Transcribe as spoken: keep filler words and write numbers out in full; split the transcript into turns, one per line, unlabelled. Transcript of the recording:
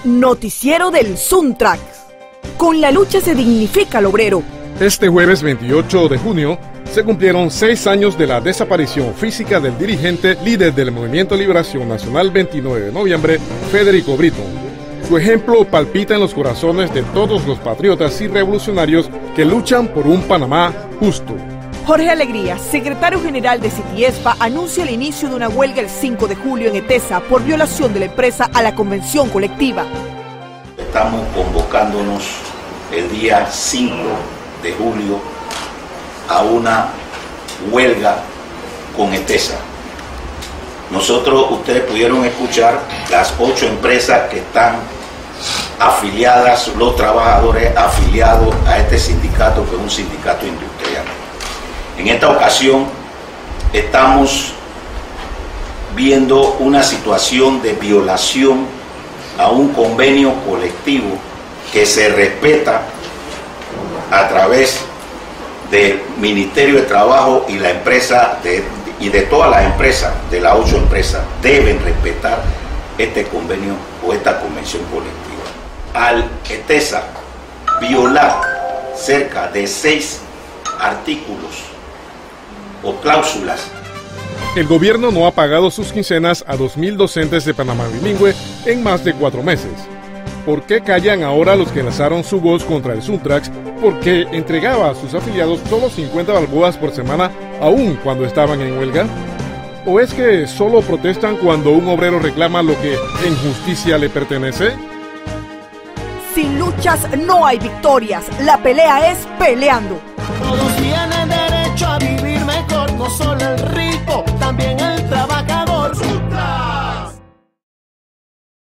Noticiero del Suntrax. Con la lucha se dignifica al obrero.
Este jueves veintiocho de junio se cumplieron seis años de la desaparición física del dirigente líder del Movimiento Liberación Nacional veintinueve de noviembre, Federico Brito. Su ejemplo palpita en los corazones de todos los patriotas y revolucionarios que luchan por un Panamá justo.
Jorge Alegría, secretario general de Citiespa, anuncia el inicio de una huelga el cinco de julio en ETESA por violación de la empresa a la convención colectiva.
Estamos convocándonos el día cinco de julio a una huelga con ETESA. Nosotros, ustedes pudieron escuchar las ocho empresas que están afiliadas, los trabajadores afiliados a este sindicato, que es un sindicato industrial. En esta ocasión estamos viendo una situación de violación a un convenio colectivo que se respeta a través del Ministerio de Trabajo y la empresa de, y de todas las empresas, de las ocho empresas, deben respetar este convenio o esta convención colectiva. Al ETESA violar cerca de seis artículos o cláusulas.
El gobierno no ha pagado sus quincenas a dos mil docentes de Panamá bilingüe en más de cuatro meses. ¿Por qué callan ahora los que lanzaron su voz contra el Suntrax? Porque entregaba a sus afiliados solo cincuenta balboas por semana, aún cuando estaban en huelga. ¿O es que solo protestan cuando un obrero reclama lo que en justicia le pertenece?
Sin luchas no hay victorias. La pelea es peleando.
Todos tienen derecho a vivir mejor, no solo el río.